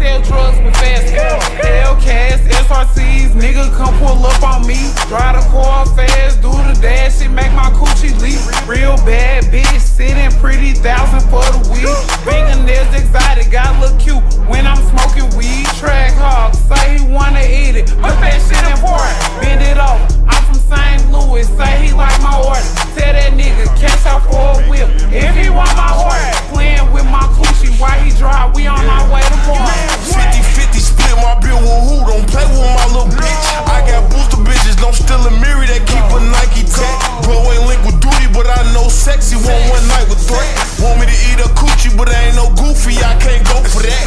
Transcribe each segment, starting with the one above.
sell drugs with fast cars. Hellcats, SRTs, nigga come pull up on me. Drive the car fast, do the dash, it make my coochie leak. Real bad bitch, sitting pretty, 1,000 for the weed. Fingernails exotic, got look cute when I'm smoking weed. Track hog, say he wanna eat it, but that shit important. Bend it over, I'm from St. Louis, say he like my order. Tell that nigga, cash out for a whip, if he want my order. Playing with my coochie while he drive, we on our way to Mars. 50-50 split my bill with who, don't play with my little bitch. I got booster bitches, don't steal a mirror, that keep a Nike tag. Bro ain't linked with duty, but I know Sexy want one night with threat. Want me to eat a coochie, but I ain't no goofy, I can't go for that.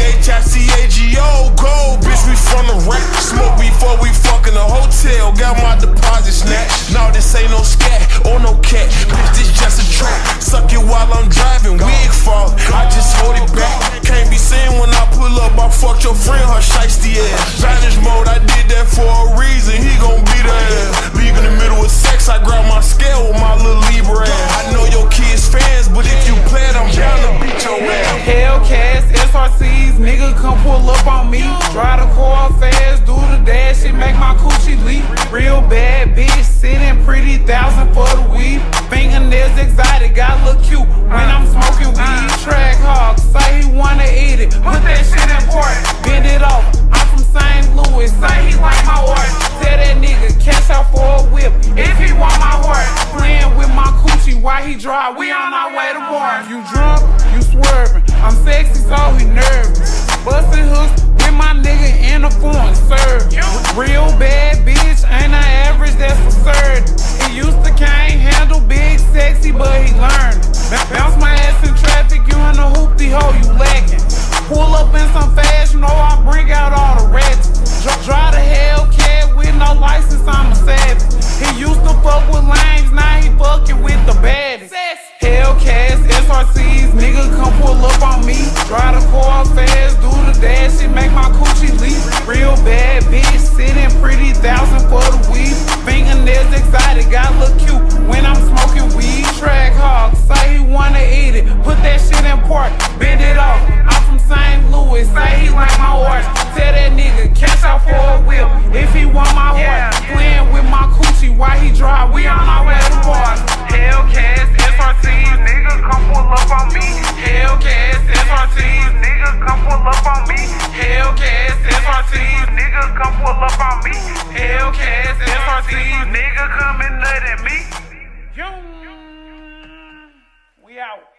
CHICAGO, gold, bitch, we from the rack. Smoke before we fuck in the hotel, got my deposit snatched. Now this ain't no scat or no cat, bitch, this just a trap. Suck it while I'm driving, wig fall, I just hold it back. Can't be seen when I pull up, I fucked your friend, her shiesty ass. Vanish mode, I did that for a reason, he gon' be the ass. Leave in the middle of sex, I grab my scale with my little Libra ass. I know your kids fans, but if you play it, I'm down to beat your ass. Hellcats, SRTs, nigga come pull up on me. Drive the car fast, do the dash, it make my coochie leak. Real bad bitch, sitting pretty, 1,000 for the weed. Fingernails exotic, got look cute when I'm smoking weed. Track hog, say he wanna eat it, but that shit important. Bend it over, I'm from St. Louis, say he like my order. Tell that nigga, cash out for a whip, if he want my order. Playing with my coochie while he drive, we on our way to Mars. You drunk, you swerving, I'm sexy so he nervous. Bustin' hooks with my nigga in the foreign serve. Real bad bitch, ain't I average, that's absurd. He used to can't handle big sexy, but he learned. Bounce my ass in traffic, you in the hoopty hole, you lacking. Pull up in some fast, you know I bring out all the ratchets. Drive the Hellcat with no license, I'm a savage. He used to fuck with lames, now he fucking with the baddest. Hellcats, SRTs, nigga come pull up on me. Drive the car fast, do the dash, it make my coochie leak. Real bad bitch, sitting pretty, 1,000 for the weed. Fingernails exotic, got look cute when I'm smoking weed. Track hog, say he wanna eat it, put that shit in park, bend it off. I'm from St. Louis, say he like my horse. Tell that nigga, cash out for a whip, if he want my horse. Playing with my coochie while he drive, we on our way to Mars. Hellcats, SRTs, nigga come pull up on me. Hellcats, SRTs, nigga come pull up on me. Hellcats, SRTs, nigga come pull up on me. Hellcats, SRTs, nigga come and nut at me. We out.